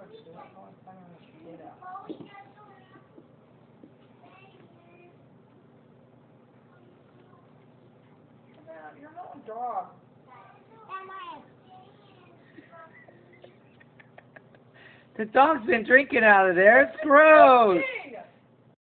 You're not a dog. The dog's been drinking out of there. It's gross.